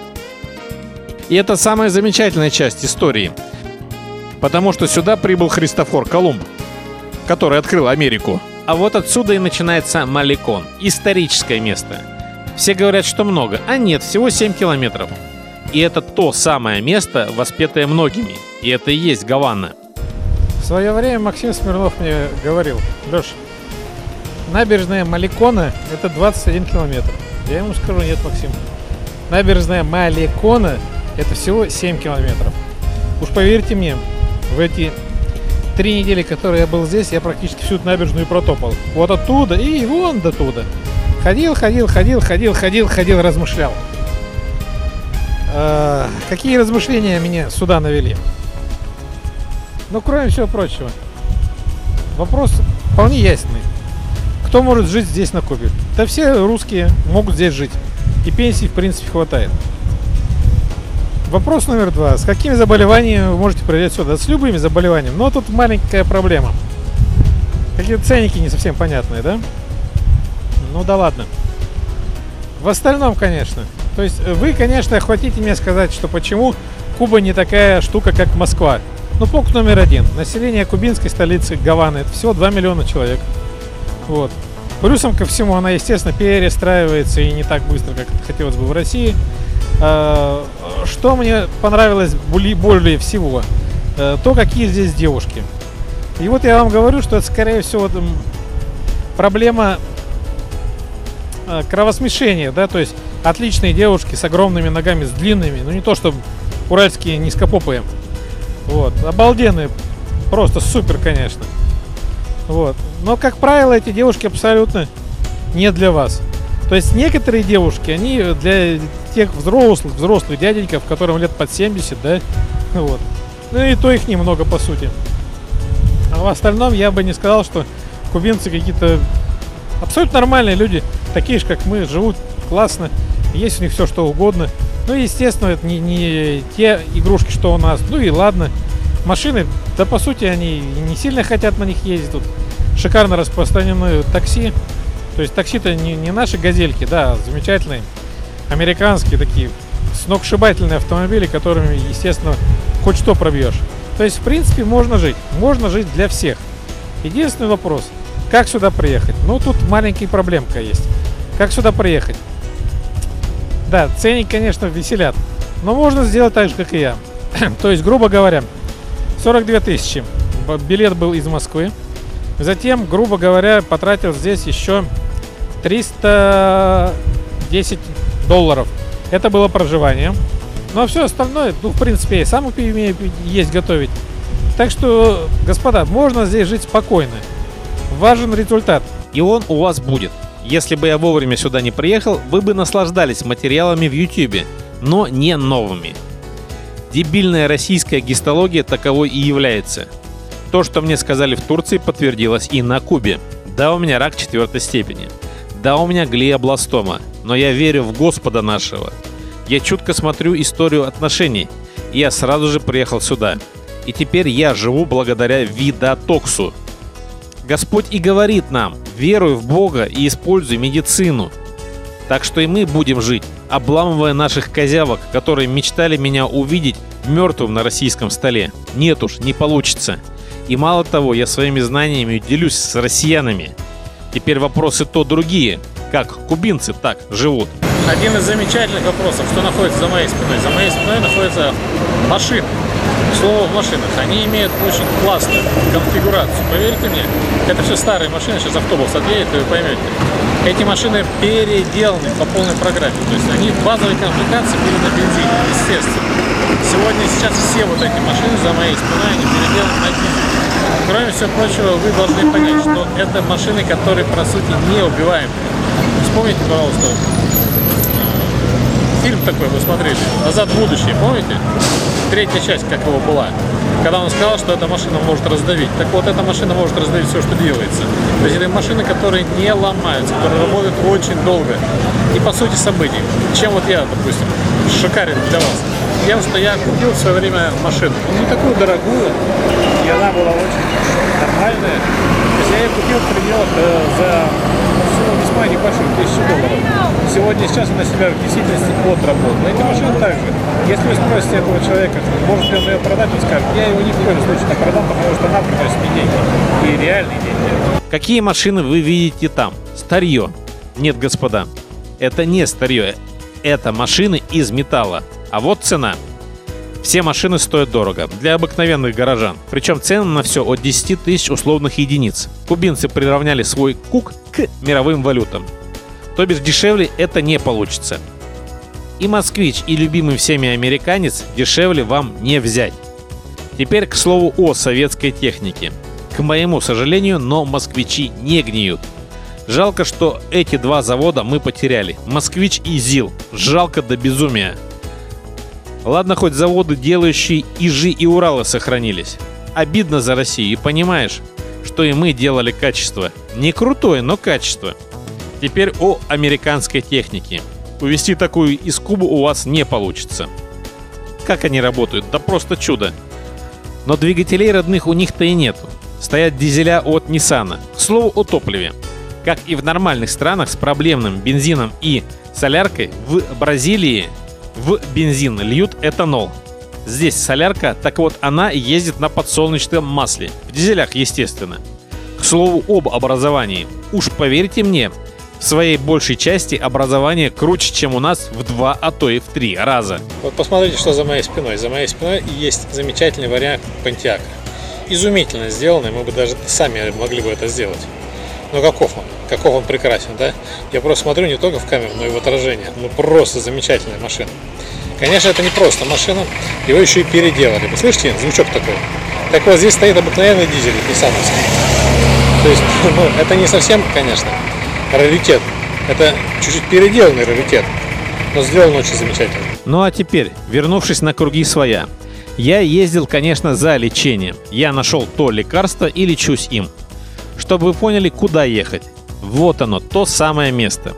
И это самая замечательная часть истории. Потому что сюда прибыл Христофор Колумб, который открыл Америку. А вот отсюда и начинается Малекон. Историческое место. Все говорят, что много, а нет, всего 7 километров. И это то самое место, воспетое многими. И это и есть Гавана. В свое время Максим Смирнов мне говорил: Леш, набережная Малекона — это 21 километр. Я ему скажу: нет, Максим, набережная Малекона — это всего 7 километров. Уж поверьте мне, в эти 3 недели, которые я был здесь, я практически всю эту набережную протопал. Вот оттуда и вон до туда. Ходил, размышлял. Какие размышления меня сюда навели? Ну, кроме всего прочего, вопрос вполне ясный. Кто может жить здесь, на Кубе? Да все русские могут здесь жить. И пенсии, в принципе, хватает. Вопрос номер 2. С какими заболеваниями вы можете приезжать сюда? С любыми заболеваниями. Но тут маленькая проблема. Какие-то ценники не совсем понятные, да? Ну да ладно. В остальном, конечно. То есть вы, конечно, хотите мне сказать, что почему Куба не такая штука, как Москва. Ну, пункт номер 1. Население кубинской столицы Гаваны — это всего 2 миллиона человек. Вот. Плюсом ко всему, она, естественно, перестраивается и не так быстро, как это хотелось бы в России. Что мне понравилось более всего, то, какие здесь девушки. И вот я вам говорю, что это, скорее всего, проблема кровосмешения, да, то есть отличные девушки с огромными ногами, с длинными, ну не то что уральские низкопопые. Вот, обалденные, просто супер, конечно. Вот. Но, как правило, эти девушки абсолютно не для вас. То есть некоторые девушки, они для тех взрослых дяденьков, которым лет под 70, да, вот. Ну и то их немного, по сути. А в остальном я бы не сказал, что кубинцы какие-то абсолютно нормальные люди, такие же, как мы, живут классно, есть у них все, что угодно. Ну, естественно, это не те игрушки, что у нас. Ну и ладно. Машины, да по сути, они не сильно хотят на них ездить. Тут шикарно распространены такси. То есть такси-то не наши газельки, да, замечательные американские такие сногсшибательные автомобили, которыми, естественно, хоть что пробьешь. То есть, в принципе, можно жить для всех. Единственный вопрос: как сюда приехать? Ну, тут маленькая проблемка есть. Как сюда приехать? Да, ценник, конечно, веселят, но можно сделать так же, как и я. То есть, грубо говоря, 42 тысячи билет был из Москвы. Затем, грубо говоря, потратил здесь еще $310. Это было проживание. Но все остальное, ну, в принципе, я сам умею есть, готовить. Так что, господа, можно здесь жить спокойно. Важен результат. И он у вас будет. Если бы я вовремя сюда не приехал, вы бы наслаждались материалами в YouTube, но не новыми. Дебильная российская гистология таковой и является. То, что мне сказали в Турции, подтвердилось и на Кубе. Да, у меня рак 4 степени. Да, у меня глиобластома. Но я верю в Господа нашего. Я чутко смотрю историю отношений. И я сразу же приехал сюда. И теперь я живу благодаря видотоксу. Господь и говорит нам: веруй в Бога и используй медицину. Так что и мы будем жить, обламывая наших козявок, которые мечтали меня увидеть мертвым на российском столе. Нет уж, не получится. И мало того, я своими знаниями делюсь с россиянами. Теперь вопросы то другие. Как кубинцы так живут? Один из замечательных вопросов, что находится за моей спиной. За моей спиной находятся машины. К слову, в машинах. Они имеют очень классную конфигурацию. Поверьте мне, это все старые машины. Сейчас автобус отъедет, и вы поймете. Эти машины переделаны по полной программе. То есть они в базовой комплектации были на бензине, естественно. Сейчас все вот эти машины за моей спиной, они переделаны на дизель. Кроме всего прочего, вы должны понять, что это машины, которые, по сути, неубиваемые. Вспомните, пожалуйста, фильм такой вы смотрели, «Назад в будущее», помните? Третья часть, как его была. Когда он сказал, что эта машина может раздавить. Так вот, эта машина может раздавить все, что делается. То есть это машины, которые не ломаются, которые работают очень долго. И по сути событий. Чем вот я, допустим, шикарен для вас? Тем, что я купил в свое время машину. Не такую дорогую, и она была очень нормальная. То есть я ее купил в пределах за сумму весьма небольшую, $1000. Сейчас она себя в действительности отработала. Эти машины также. Если вы спросите этого человека, может ли он ее продать, он скажет: я его ни в коем случае не продам, потому что она приносит мне деньги. И реальные деньги. Какие машины вы видите там? Старье. Нет, господа, это не старье. Это машины из металла. А вот цена. Все машины стоят дорого для обыкновенных горожан. Причем цены на все от 10 тысяч условных единиц. Кубинцы приравняли свой кук к мировым валютам. То бишь дешевле это не получится. И москвич, и любимый всеми американец дешевле вам не взять. Теперь к слову о советской технике. К моему сожалению, но москвичи не гниют. Жалко, что эти два завода мы потеряли. Москвич и ЗИЛ. Жалко до безумия. Ладно, хоть заводы, делающие Ижи и Уралы, сохранились. Обидно за Россию, и понимаешь, что и мы делали качество. Не крутое, но качество. Теперь о американской технике. Увезти такую из Кубы у вас не получится. Как они работают? Да просто чудо. Но двигателей родных у них-то и нету. Стоят дизеля от Nissan. К слову о топливе. Как и в нормальных странах с проблемным бензином и соляркой, в Бразилии в бензин льют этанол. Здесь солярка, так вот она ездит на подсолнечном масле. В дизелях, естественно. К слову об образовании. Уж поверьте мне, в своей большей части образование круче, чем у нас в 2, а то и в 3 раза. Вот посмотрите, что за моей спиной. За моей спиной есть замечательный вариант Pontiac. Изумительно сделанный, мы бы даже сами могли бы это сделать. Но каков он прекрасен, да? Я просто смотрю не только в камеру, но и в отражение. Ну просто замечательная машина. Конечно, это не просто машина, его еще и переделали. Вы слышите, звучок такой? Так вот, здесь стоит обыкновенный дизель ниссановский. То есть, это не совсем, конечно, раритет. Это чуть-чуть переделанный раритет, но сделан очень замечательно. Ну а теперь, вернувшись на круги своя. Я ездил, конечно, за лечением. Я нашел то лекарство и лечусь им. Чтобы вы поняли, куда ехать. Вот оно, то самое место.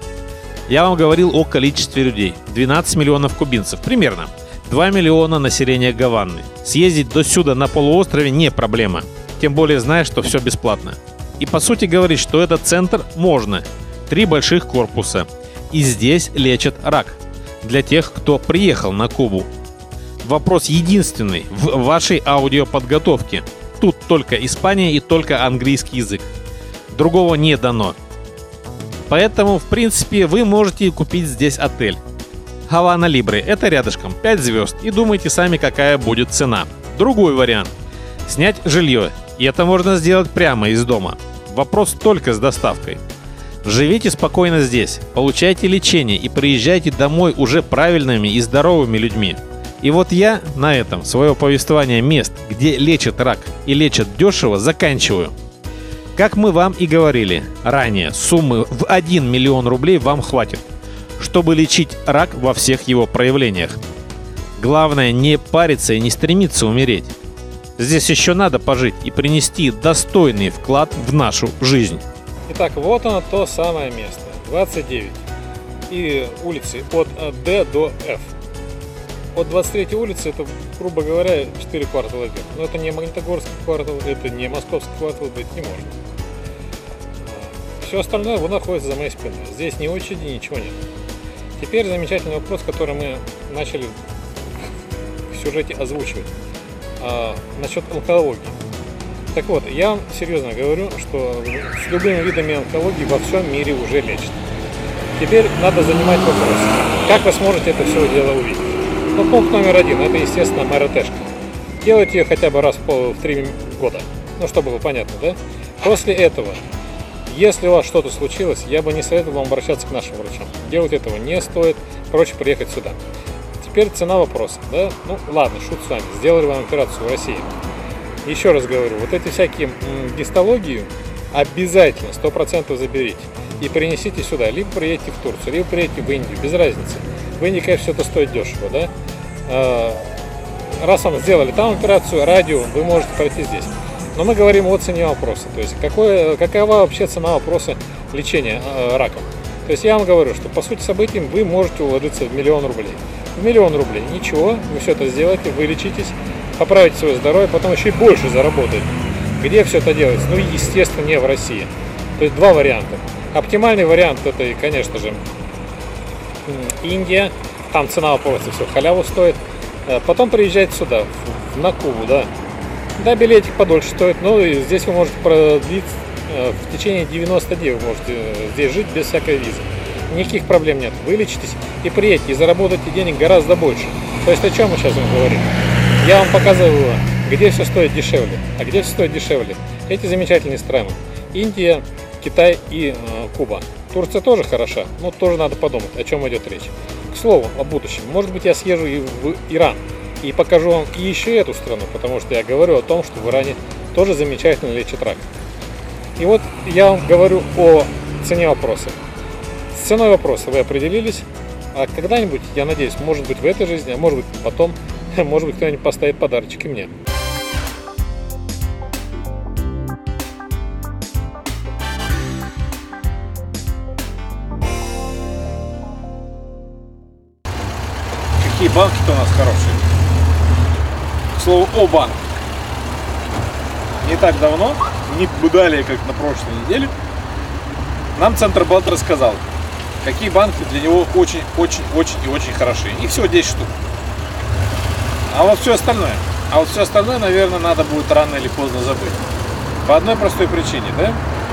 Я вам говорил о количестве людей. 12 миллионов кубинцев, примерно. 2 миллиона населения Гаваны. Съездить до сюда на полуострове не проблема. Тем более зная, что все бесплатно. И по сути говорить, что этот центр можно. 3 больших корпуса. И здесь лечат рак. Для тех, кто приехал на Кубу. Вопрос единственный в вашей аудиоподготовке. Тут только Испания и только английский язык. Другого не дано. Поэтому, в принципе, вы можете купить здесь отель. Havana Libre, это рядышком, 5 звезд, и думайте сами, какая будет цена. Другой вариант. Снять жилье, и это можно сделать прямо из дома. Вопрос только с доставкой. Живите спокойно здесь, получайте лечение и приезжайте домой уже правильными и здоровыми людьми. И вот я на этом свое повествование мест, где лечат рак и лечат дешево, заканчиваю. Как мы вам и говорили ранее, суммы в 1 миллион рублей вам хватит, чтобы лечить рак во всех его проявлениях. Главное не париться и не стремиться умереть. Здесь еще надо пожить и принести достойный вклад в нашу жизнь. Итак, вот оно то самое место. 29. И улицы от D до F. От 23-й улицы это, грубо говоря, 4 квартала вверх. Но это не Магнитогорский квартал, это не Московский квартал, быть не может. Все остальное находится за моей спиной. Здесь ни очереди, ничего нет. Теперь замечательный вопрос, который мы начали в сюжете озвучивать. Насчет онкологии. Так вот, я вам серьезно говорю, что с любыми видами онкологии во всем мире уже лечат. Теперь надо занимать вопрос, как вы сможете это все дело увидеть. Ну, пункт номер 1, это, естественно, МРТшка. Делайте ее хотя бы раз в 3 года, ну, чтобы было понятно, да? После этого, если у вас что-то случилось, я бы не советовал вам обращаться к нашим врачам. Делать этого не стоит, проще приехать сюда. Теперь цена вопроса, да? Ну, ладно, шут с вами, сделали вам операцию в России. Еще раз говорю, вот эти всякие гистологию обязательно 100% заберите и принесите сюда. Либо приедете в Турцию, либо приедете в Индию, без разницы. В Индии, конечно, все это стоит дешево, да? Раз вам сделали там операцию, радио, вы можете пройти здесь. Но мы говорим о цене вопроса, то есть какова вообще цена вопроса лечения раком. То есть я вам говорю, что по сути событий вы можете уложиться в 1 000 000 рублей. В 1 000 000 рублей ничего, вы все это сделаете, вы лечитесь, поправите свое здоровье, потом еще и больше заработаете. Где все это делается? Ну, естественно, не в России. То есть два варианта. Оптимальный вариант это, конечно же, Индия. Там цена вопроса все халяву стоит. Потом приезжайте сюда, на Кубу, да. Да, билетик подольше стоит, но здесь вы можете продлить в течение 90 дней, вы можете здесь жить без всякой визы. Никаких проблем нет. Вы лечитесь и приедете, и заработаете денег гораздо больше. То есть о чем мы сейчас вам говорим? Я вам показываю, где все стоит дешевле. А где все стоит дешевле? Эти замечательные страны. Индия, Китай и Куба. Турция тоже хороша, но тоже надо подумать, о чем идет речь. К слову, о будущем. Может быть, я съезжу и в Иран и покажу вам и еще эту страну, потому что я говорю о том, что в Иране тоже замечательно лечат рак. И вот я вам говорю о цене вопроса. С ценой вопроса вы определились, а когда-нибудь, я надеюсь, может быть в этой жизни, а может быть потом, может быть кто-нибудь поставит подарочек и мне. Какие банки-то у нас хорошие. К слову о банке. Не так давно, не далее, как на прошлой неделе, нам Центробанк рассказал, какие банки для него очень и очень хороши. Их всего 10 штук. А вот все остальное, наверное, надо будет рано или поздно забыть. По одной простой причине, да?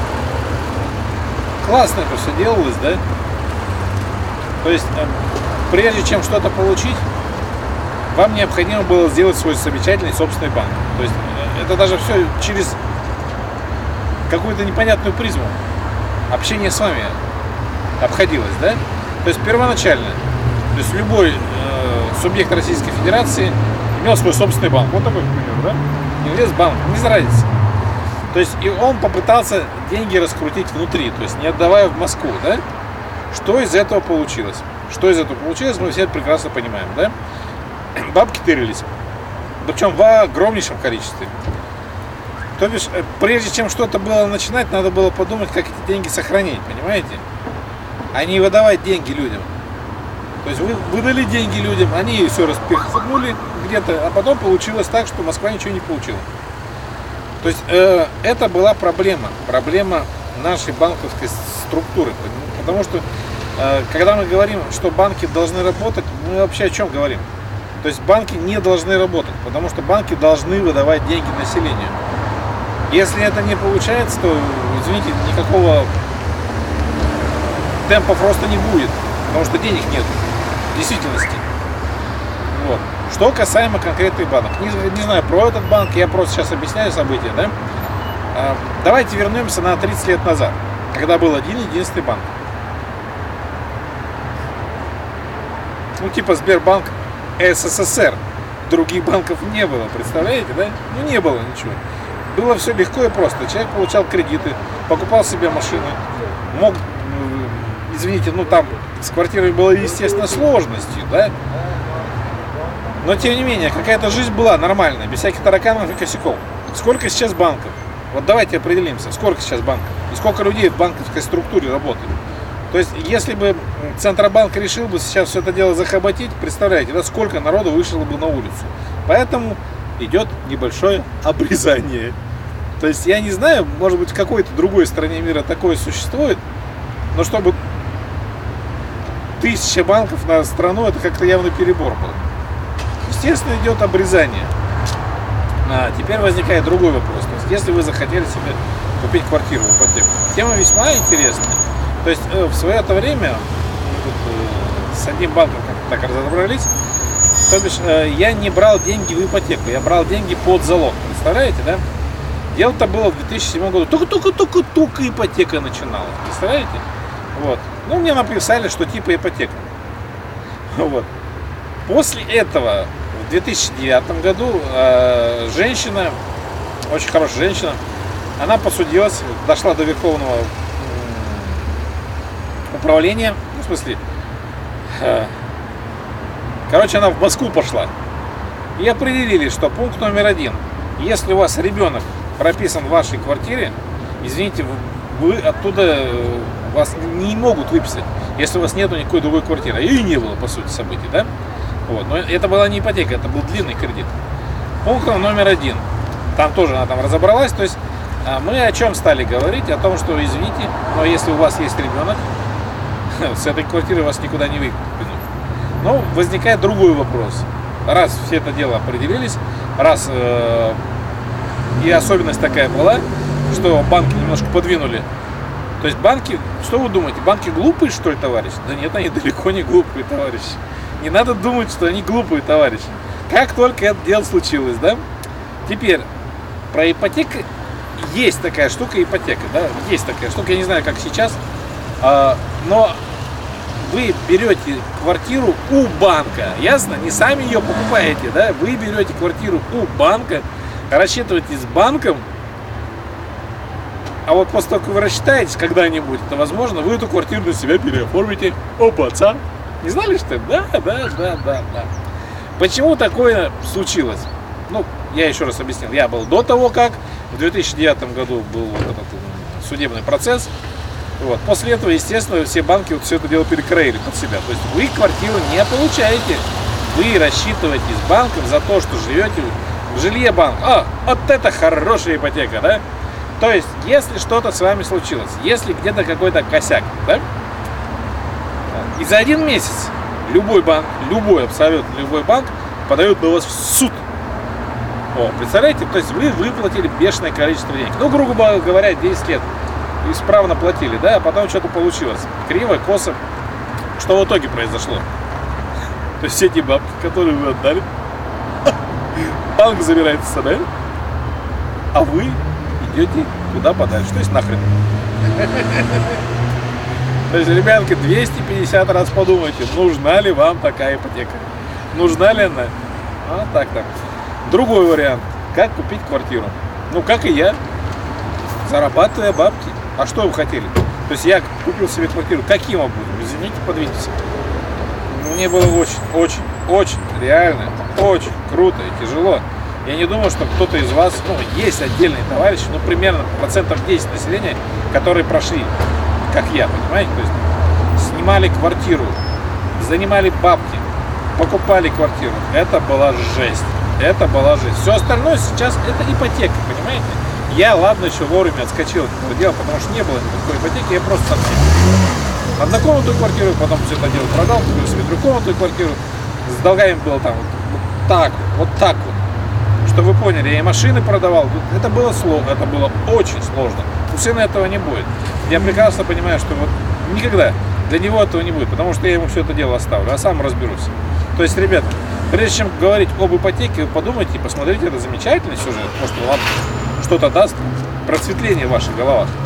Классно это все делалось, да? То есть, прежде чем что-то получить, вам необходимо было сделать свой замечательный собственный банк. То есть, это даже все через какую-то непонятную призму общения с вами обходилось, да? То есть первоначально, то есть любой субъект Российской Федерации имел свой собственный банк. Вот такой, например, да? Инвестбанк, не разница. То есть и он попытался деньги раскрутить внутри, то есть не отдавая в Москву, да? Что из этого получилось? Что из этого получилось, мы все прекрасно понимаем, да? Бабки тырились, причем в огромнейшем количестве. То бишь, прежде чем что-то было начинать, надо было подумать, как эти деньги сохранить, понимаете? А не выдавать деньги людям. То есть вы выдали деньги людям, они все распихнули где-то, а потом получилось так, что Москва ничего не получила. То есть это была проблема нашей банковской структуры. Потому что когда мы говорим, что банки должны работать, мы вообще о чем говорим? То есть банки не должны работать, потому что банки должны выдавать деньги населению. Если это не получается, то, извините, никакого темпа просто не будет, потому что денег нет в действительности. Вот. Что касаемо конкретных банков, не знаю про этот банк, я просто сейчас объясняю события, да? Давайте вернемся на 30 лет назад, когда был один-единственный банк. Ну, типа Сбербанк СССР. Других банков не было, представляете, да? Ну, не было ничего. Было все легко и просто. Человек получал кредиты, покупал себе машину, мог, извините, ну там с квартирой было, естественно, сложностью, да? Но, тем не менее, какая-то жизнь была нормальная, без всяких тараканов и косяков. Сколько сейчас банков? Вот давайте определимся, сколько сейчас банков. и сколько людей в банковской структуре работает. То есть, если бы Центробанк решил бы сейчас все это дело захоботить, представляете, да, сколько народу вышло бы на улицу. Поэтому идет небольшое обрезание. То есть, я не знаю, может быть, в какой-то другой стране мира такое существует, но чтобы 1000 банков на страну, это как-то явно перебор был. Естественно, идет обрезание. А теперь возникает другой вопрос. То есть, если вы захотели себе купить квартиру в ипотеку, тема весьма интересная. То есть, в свое это время с одним банком как-то так разобрались. То бишь, я не брал деньги в ипотеку, я брал деньги под залог. Представляете, да? Дело-то было в 2007 году. Только ипотека начиналась. Представляете? Вот. Ну, мне написали, что типа ипотека. Вот. После этого, в 2009 году, женщина, очень хорошая женщина, она посудилась, дошла до Верховного управления, ну, в смысле, короче, она в Москву пошла. И определили, что пункт номер 1. Если у вас ребенок прописан в вашей квартире, извините, вы оттуда вас не могут выписать, если у вас нету никакой другой квартиры. И не было, по сути, событий, да? Вот. Но это была не ипотека, это был длинный кредит. Пункт номер 1. Там тоже она там разобралась. То есть мы о чем стали говорить? О том, что, извините, но если у вас есть ребенок, с этой квартиры вас никуда не выкинут. Но возникает другой вопрос. Раз все это дело определились, раз и особенность такая была, что банки немножко подвинули. То есть банки, что вы думаете, банки глупые, что ли, товарищи? Да нет, они далеко не глупые, товарищи. Не надо думать, что они глупые, товарищи. Как только это дело случилось, да? Теперь, про ипотеку есть такая штука, ипотека, да? Есть такая штука, я не знаю, как сейчас, но вы берете квартиру у банка, ясно? Не сами ее покупаете, да? Вы берете квартиру у банка, рассчитываетесь с банком, а вот после того, как вы рассчитаетесь когда-нибудь, это возможно, вы эту квартиру на себя переоформите. Опа, отца! Не знали, что это? Да. Почему такое случилось? Ну, я еще раз объяснил. Я был до того, как в 2009 году был вот этот судебный процесс. Вот. После этого, естественно, все банки вот все это дело перекроили под себя. То есть вы квартиру не получаете. Вы рассчитываетесь с банком за то, что живете в жилье банка. Вот это хорошая ипотека, да? То есть, если что-то с вами случилось, если где-то какой-то косяк, да? И за 1 месяц любой банк, абсолютно любой банк подает на вас в суд. О, представляете? То есть вы выплатили бешеное количество денег. Ну, грубо говоря, 10 лет исправно платили, да? А потом что-то получилось. Криво, косо. Что в итоге произошло? То есть все эти бабки, которые вы отдали, банк забирает с собой, а вы идете куда подальше. То есть нахрен. То есть, ребятки, 250 раз подумайте, нужна ли вам такая ипотека. Нужна ли она? А так-то. Другой вариант. Как купить квартиру? Ну, как и я. Зарабатывая бабки. А что вы хотели? То есть, я купил себе квартиру. Каким образом? Извините, подвиньтесь. Мне было очень, реально, очень круто и тяжело. Я не думаю, что кто-то из вас, ну, есть отдельные товарищи, ну, примерно 10% населения, которые прошли, как я, понимаете? То есть снимали квартиру, занимали бабки, покупали квартиру. Это была жесть. Это была жесть. Все остальное сейчас это ипотека, понимаете? Я, ладно, еще вовремя отскочил от этого дела, потому что не было никакой ипотеки, я просто сам себе однокомнатную квартиру, потом все это дело продал, купил себе трехкомнатную квартиру. С долгами было там вот так вот. Чтобы вы поняли, я и машины продавал. Это было сложно, это было очень сложно. У сына этого не будет. Я прекрасно понимаю, что вот никогда для него этого не будет, потому что я ему все это дело оставлю, а сам разберусь. То есть, ребята, прежде чем говорить об ипотеке, вы подумайте и посмотрите, это замечательный сюжет. Может, вам что-то даст просветление в ваших головах.